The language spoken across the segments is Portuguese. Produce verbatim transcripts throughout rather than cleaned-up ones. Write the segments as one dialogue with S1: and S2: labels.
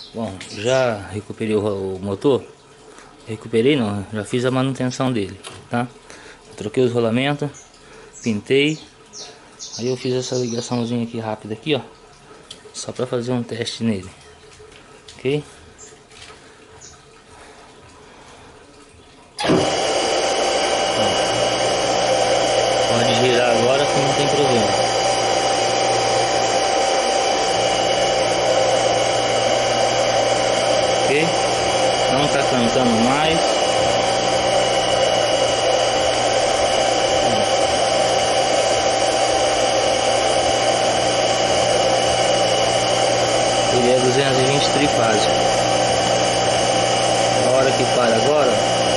S1: Bom, já recuperei o, o motor. Recuperei não, já fiz a manutenção dele, tá? Troquei os rolamentos, pintei. Aí eu fiz essa ligaçãozinha aqui rápida aqui, ó. Só pra fazer um teste nele. Ok? Pode girar agora que não tem problema. Ok? Não tá cantando mais. Ele é duzentos e vinte trifásico. A hora que para agora,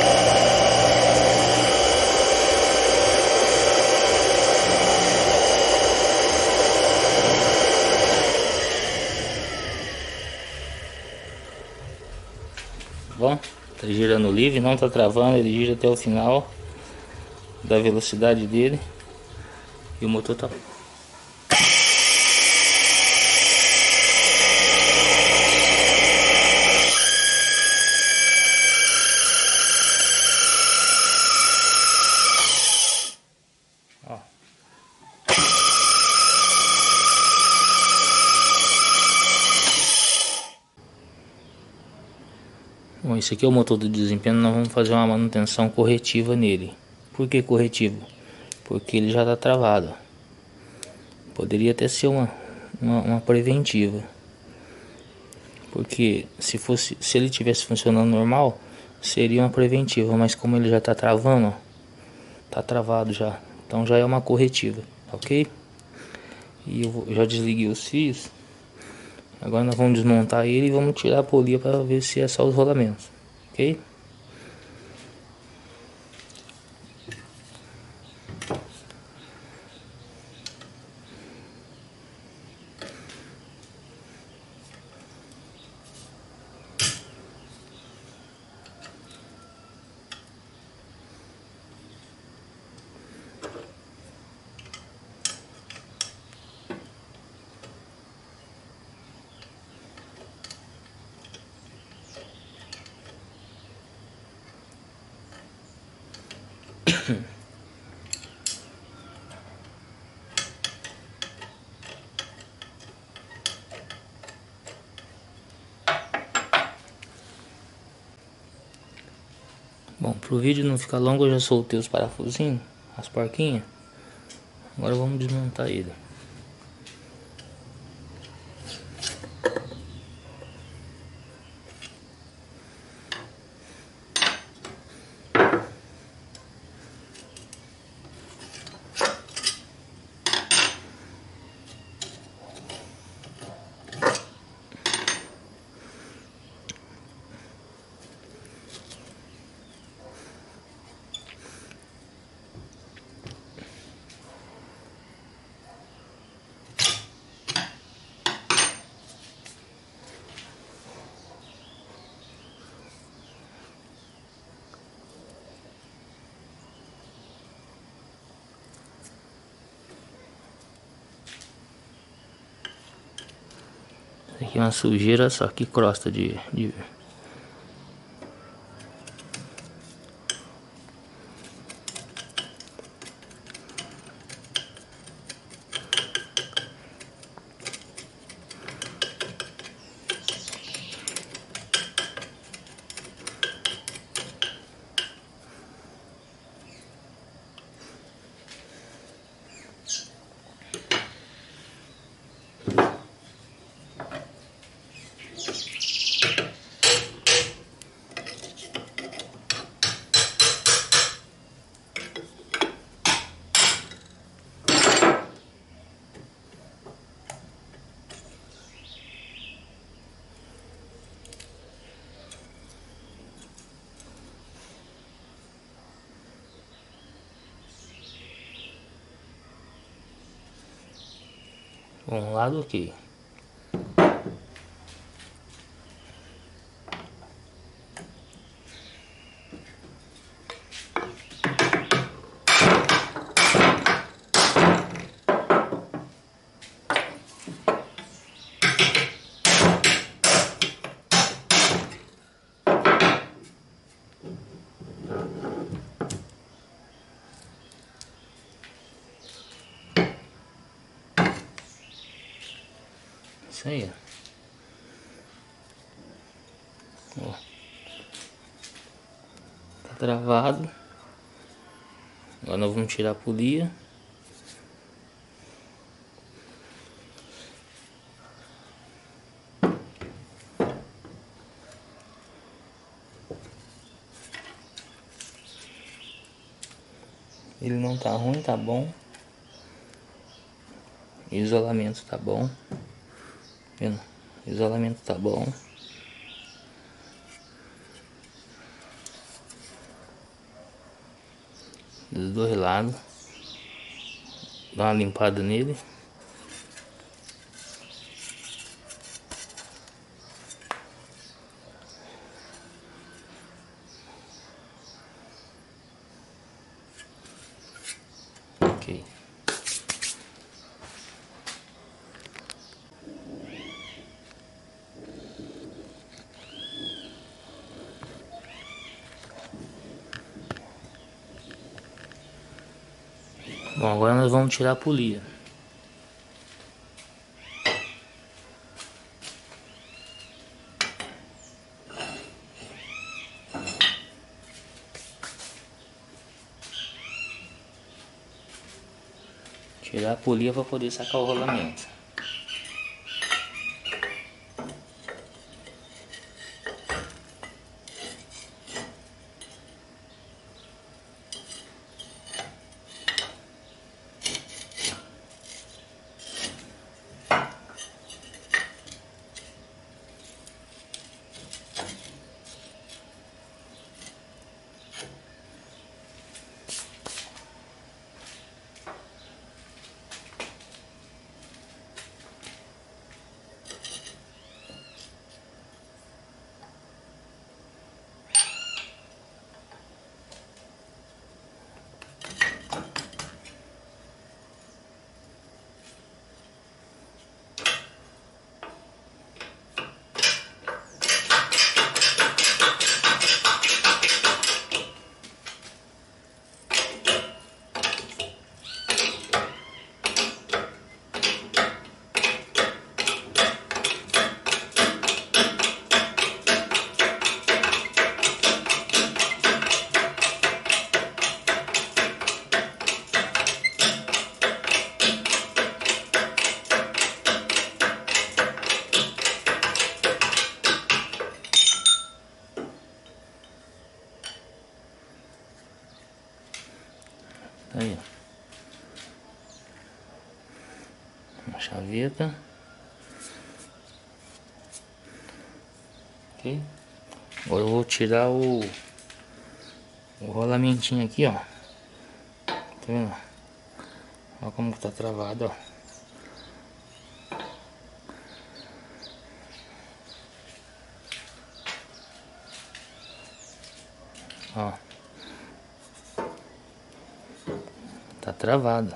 S1: bom, tá girando livre, não tá travando, ele gira até o final da velocidade dele e o motor tá. Ó. Bom, esse aqui é o motor do desempenho. Nós vamos fazer uma manutenção corretiva nele. Por que corretivo? Porque ele já está travado. Poderia até ser uma, uma, uma preventiva. Porque se fosse, se ele tivesse funcionando normal, seria uma preventiva. Mas como ele já está travando, ó, tá travado já. Então já é uma corretiva, ok? E eu já desliguei os fios. Agora nós vamos desmontar ele e vamos tirar a polia para ver se é só os rolamentos, ok? Bom, pro vídeo não ficar longo, eu já soltei os parafusinhos, as porquinhas. Agora vamos desmontar ele. Aqui é uma sujeira, só que crosta de, de... Um lado aqui. Isso aí, ó. Ó. Tá travado. Agora nós vamos tirar a polia. Ele não tá ruim, tá bom. Isolamento tá bom. Vendo? Isolamento tá bom. Dos dois lados. Dá uma limpada nele. Ok. Bom, agora nós vamos tirar a polia. Tirar a polia para poder sacar o rolamento. Aí, ó. Uma chaveta. Ok. Agora eu vou tirar o, o rolamentinho aqui, ó. Tá vendo? Olha como que tá travado, ó. Ó. Tá travado.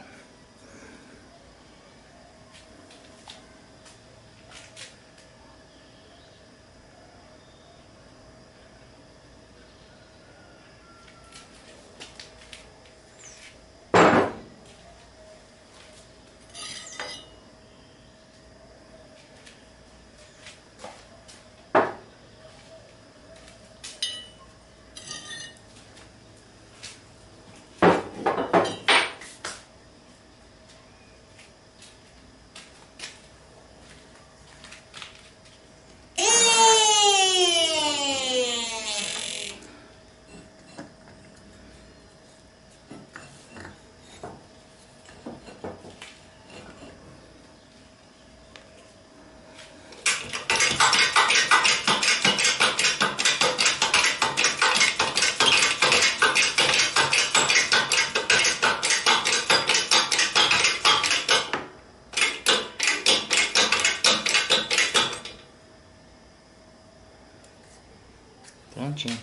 S1: Prontinho.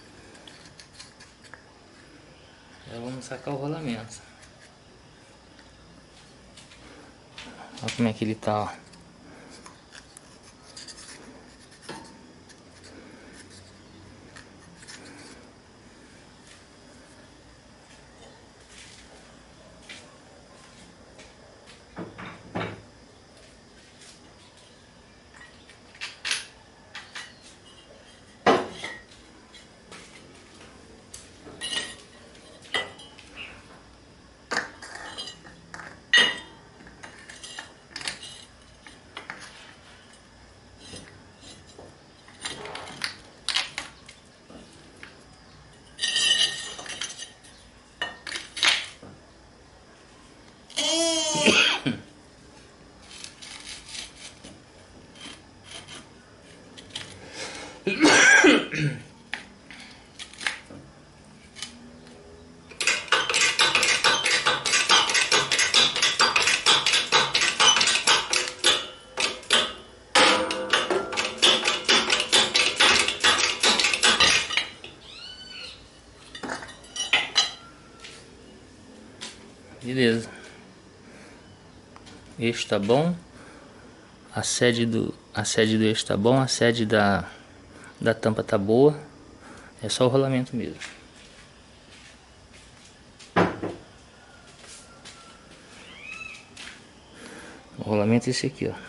S1: Agora vamos sacar o rolamento. Olha como é que ele tá, ó. Beleza. Eixo tá bom. A sede do a sede do eixo tá bom, a sede da da tampa tá boa. É só o rolamento mesmo. O rolamento é esse aqui, ó.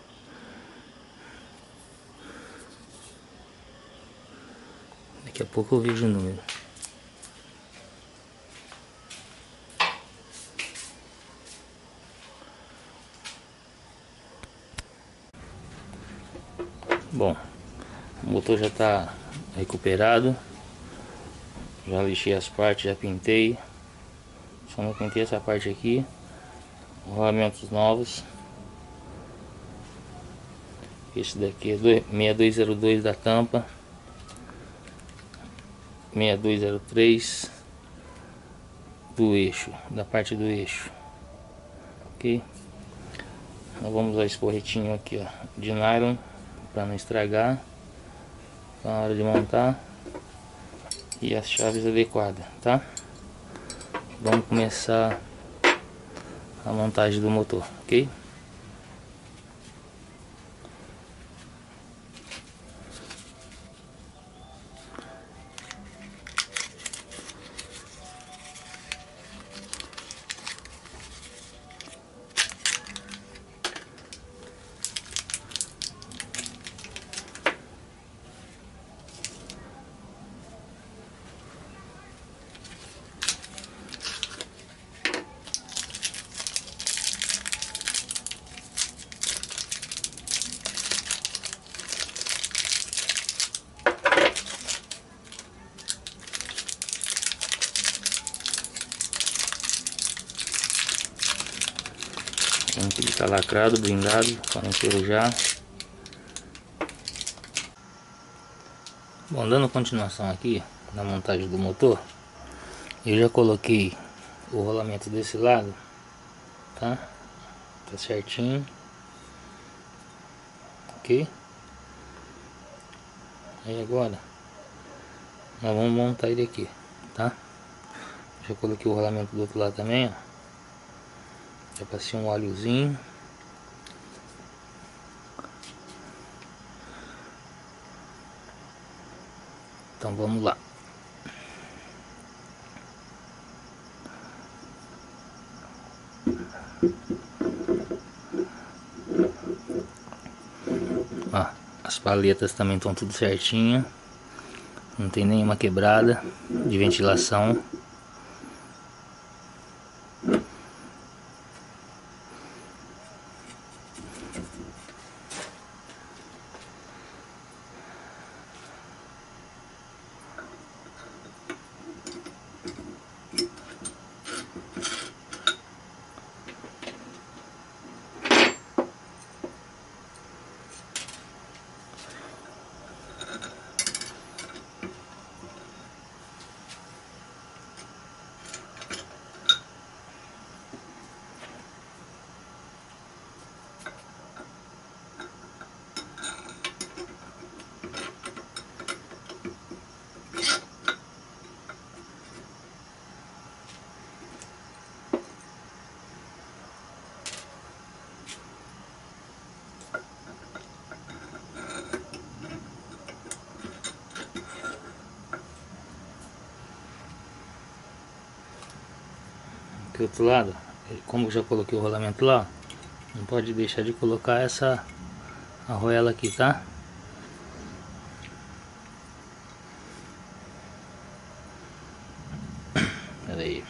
S1: Daqui a pouco eu vejo o número. Bom, o motor já está recuperado. Já lixei as partes, já pintei. Só não pintei essa parte aqui. Rolamentos novos. Esse daqui é seis dois zero dois da tampa, seis dois zero três do eixo, da parte do eixo. Ok? Nós vamos usar esse porretinho aqui, ó, de nylon, para não estragar na hora de montar, e as chaves adequadas, tá? Vamos começar a montagem do motor, ok? Ele está lacrado, blindado, para não enferrujar. Bom, dando continuação aqui na montagem do motor, eu já coloquei o rolamento desse lado, tá? Tá certinho, ok? Aí agora nós vamos montar ele aqui, tá? Já coloquei o rolamento do outro lado também, ó. Já passei um óleozinho. Então vamos lá. Ó, as paletas também estão tudo certinho. Não tem nenhuma quebrada de ventilação. Do outro lado, como eu já coloquei o rolamento lá, não pode deixar de colocar essa arruela aqui, tá? Pera aí.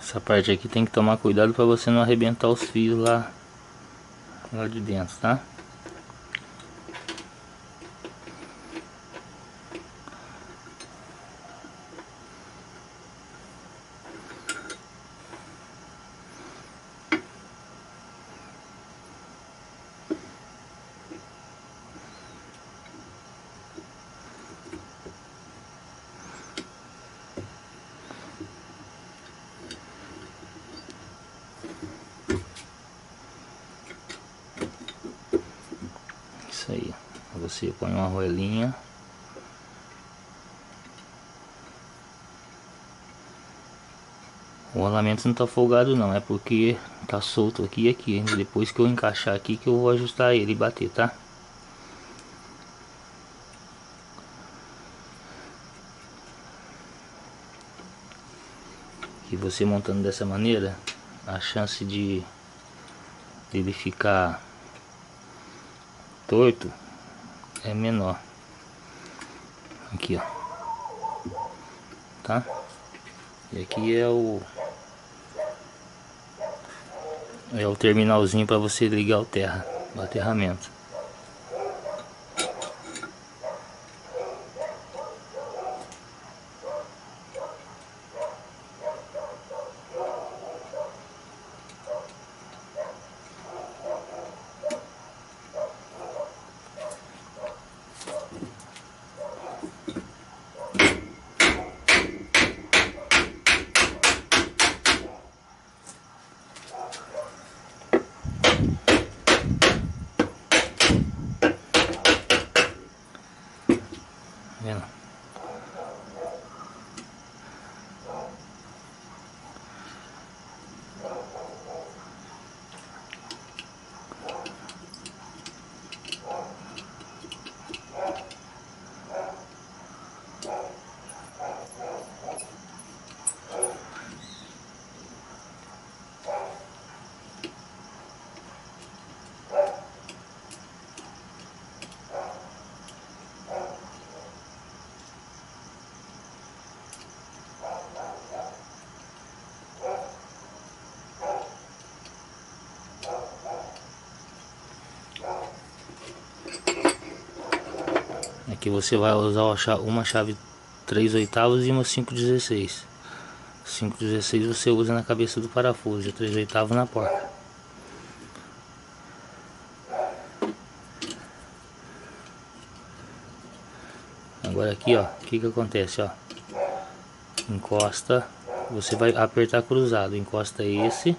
S1: Essa parte aqui tem que tomar cuidado para você não arrebentar os fios lá, lá de dentro, tá? Isso aí, você põe uma roelinha. O rolamento não tá folgado não, é porque tá solto aqui e aqui. Depois que eu encaixar aqui que eu vou ajustar ele e bater, tá? E você montando dessa maneira, a chance de ele ficar torto é menor. Aqui, ó, tá? E aqui é o é o terminalzinho para você ligar o terra, o aterramento. Vendo? Aqui você vai usar uma chave três oitavos e uma cinco dezesseis. cinco dezesseis você usa na cabeça do parafuso e três oitavos na porta. Agora aqui, ó, o que que acontece, ó? Encosta, você vai apertar cruzado, encosta esse.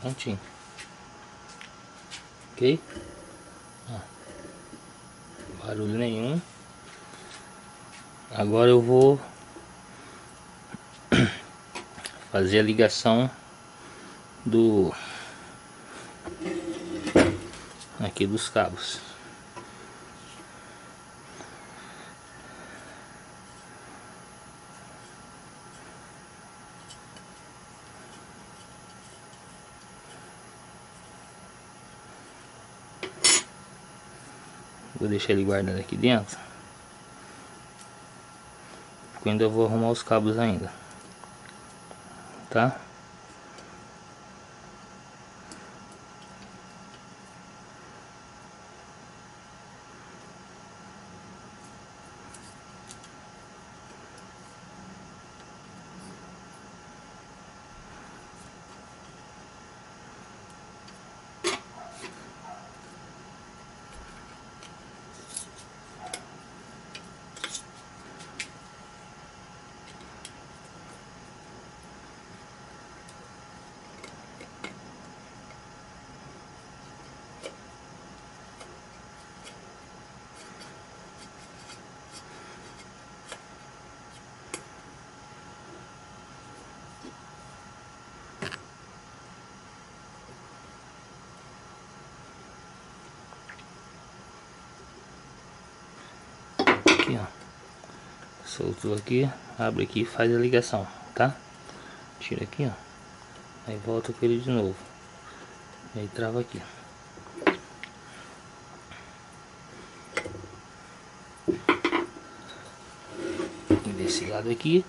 S1: Prontinho. Ok? Ó, barulho nenhum. Agora eu vou fazer a ligação do aqui dos cabos. Vou deixar ele guardado aqui dentro, porque eu ainda vou arrumar os cabos ainda, tá? Aqui, ó, soltou aqui, abre aqui e faz a ligação, tá? Tira aqui, ó, aí volta com ele de novo, e aí trava aqui. E desse lado aqui,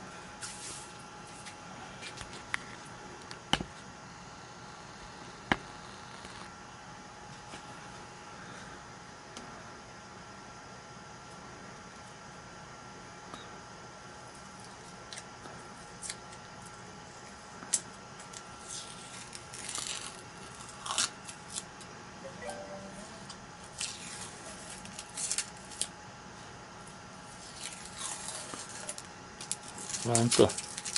S1: pronto.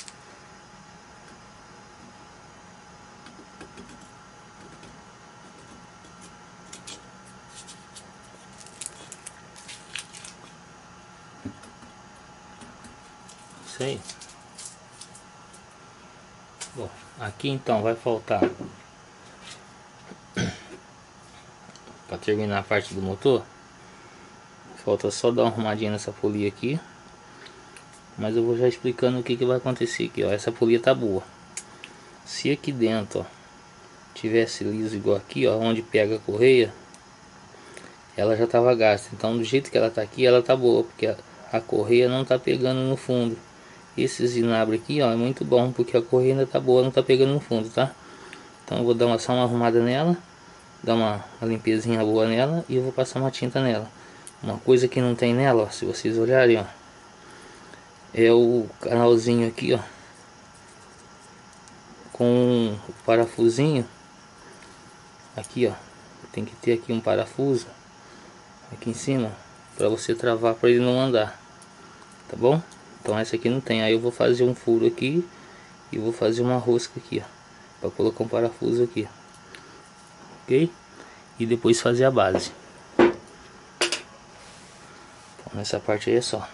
S1: Isso aí. Bom, aqui então vai faltar, para terminar a parte do motor, falta só dar uma arrumadinha nessa polia aqui. Mas eu vou já explicando o que, que vai acontecer aqui, ó. Essa polia tá boa. Se aqui dentro, ó, tivesse liso igual aqui, ó, onde pega a correia, ela já tava gasta. Então do jeito que ela tá aqui, ela tá boa, porque a, a correia não tá pegando no fundo. Esse zinabre aqui, ó, é muito bom, porque a correia ainda tá boa, não tá pegando no fundo, tá? Então eu vou dar uma, só uma arrumada nela, dar uma, uma limpezinha boa nela, e eu vou passar uma tinta nela. Uma coisa que não tem nela, ó, se vocês olharem, ó, é o canalzinho aqui, ó, com o parafusinho aqui, ó. Tem que ter aqui um parafuso aqui em cima para você travar, para ele não andar, tá bom? Então essa aqui não tem. Aí eu vou fazer um furo aqui e vou fazer uma rosca aqui, ó, para colocar um parafuso aqui, ok? E depois fazer a base. Então, nessa parte aí é só.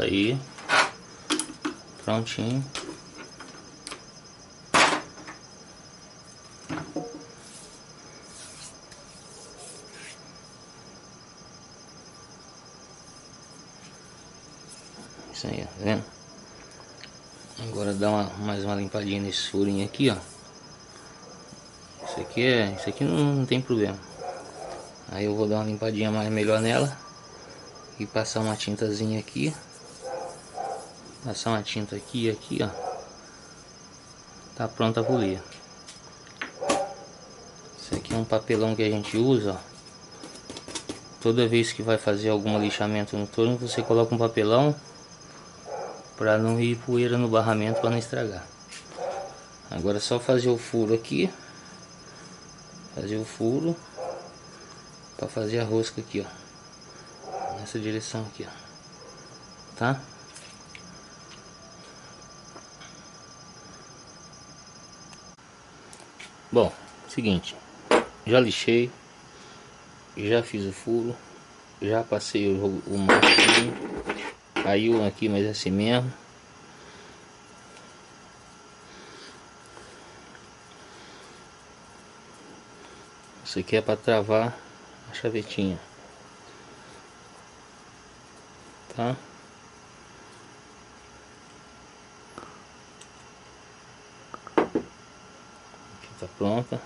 S1: aí. Prontinho. Isso aí, ó, tá vendo? Agora dá uma, mais uma limpadinha nesse furinho aqui, ó. Isso aqui é, isso aqui não, não tem problema. Aí eu vou dar uma limpadinha mais melhor nela e passar uma tintazinha aqui. Passar uma tinta aqui e aqui, ó. Tá pronta a polia. Isso aqui é um papelão que a gente usa, ó. Toda vez que vai fazer algum lixamento no torno, você coloca um papelão para não ir poeira no barramento, para não estragar. Agora é só fazer o furo aqui. Fazer o furo para fazer a rosca aqui, ó. Nessa direção aqui, ó. Tá? Bom, seguinte, já lixei, já fiz o furo, já passei o, o machucadinho, caiu aqui, mas é assim mesmo. Isso aqui é para travar a chavetinha, tá? Tá pronta.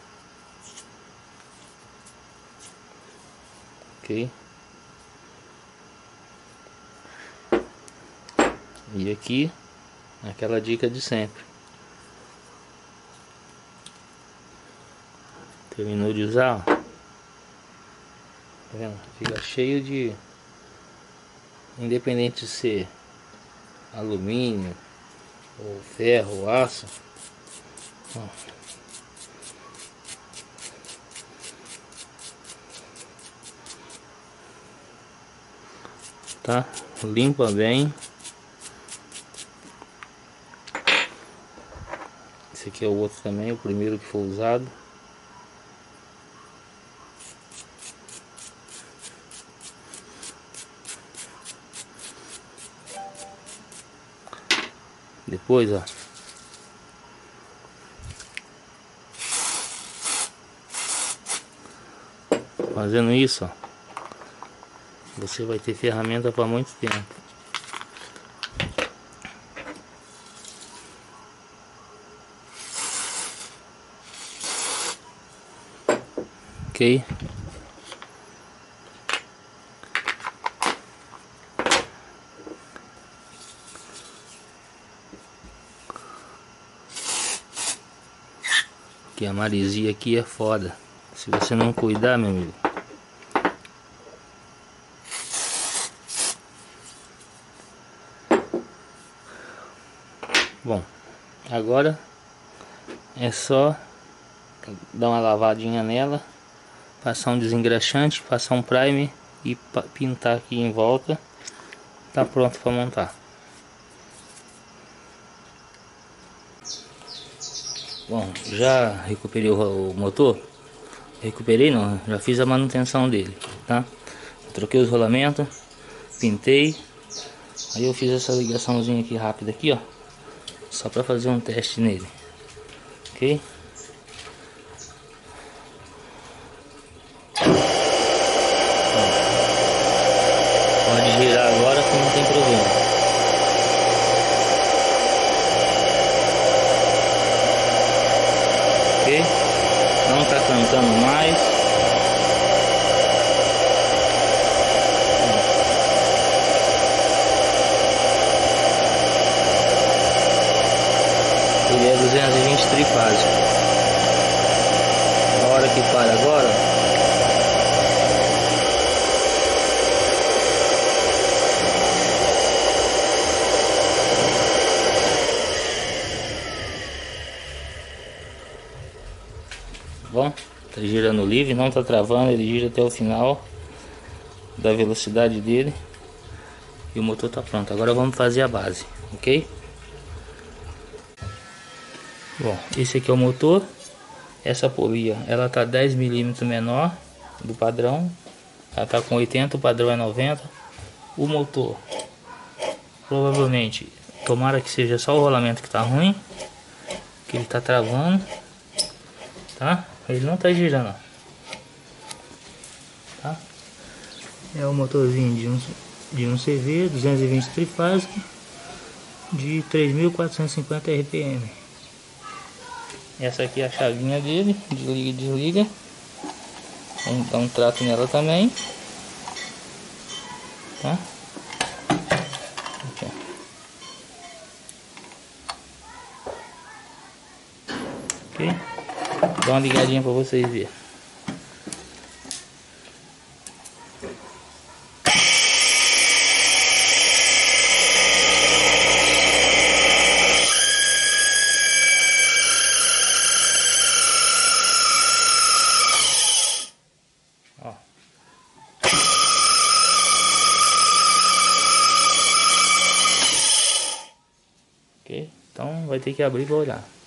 S1: Ok. E aqui aquela dica de sempre. Terminou de usar, ó. Tá vendo? Fica cheio de, independente de ser alumínio ou ferro ou aço, ó. Tá? Limpa bem. Esse aqui é o outro também, o primeiro que foi usado. Depois, ó, fazendo isso, ó, você vai ter ferramenta para muito tempo. Ok? Que a maresia aqui é foda. Se você não cuidar, meu amigo, bom, agora é só dar uma lavadinha nela, passar um desengraxante, passar um primer e pintar aqui em volta. Tá pronto para montar. Bom, já recuperei o motor. Recuperei não, já fiz a manutenção dele, tá? Troquei os rolamentos, pintei. Aí eu fiz essa ligaçãozinha aqui rápida aqui, ó, só para fazer um teste nele, ok? Pode girar agora que não tem problema. Ok? Não tá cantando mais. Ele é duzentos e vinte trifásico. A hora que para agora, bom, tá girando livre, não tá travando, ele gira até o final da velocidade dele e o motor tá pronto. Agora vamos fazer a base, ok? Bom, esse aqui é o motor. Essa polia, ela tá dez milímetros menor do padrão. Ela tá com oitenta, o padrão é noventa. O motor Provavelmente, tomara que seja só o rolamento que tá ruim, que ele tá travando, tá? Ele não tá girando, tá? É o motorzinho de um, de um C V duzentos e vinte trifásico de três mil quatrocentos e cinquenta R P M. Essa aqui é a chavinha dele, desliga e desliga. Vamos dar um trato nela também, tá? Aqui, ok? Dá uma ligadinha para vocês verem. Ó. Ok? Então vai ter que abrir para olhar.